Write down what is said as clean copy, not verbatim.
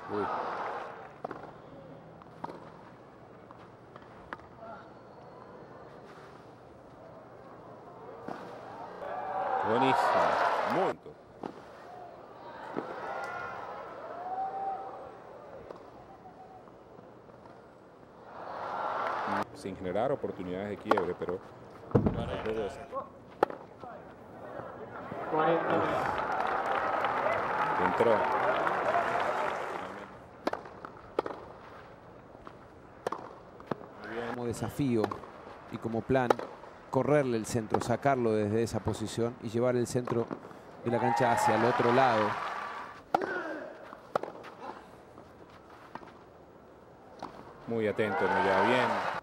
Uy. Buenísimo. Muy. Sin generar oportunidades de quiebre, pero entró. Como desafío y como plan, correrle el centro, sacarlo desde esa posición y llevar el centro de la cancha hacia el otro lado. Muy atento, muy bien.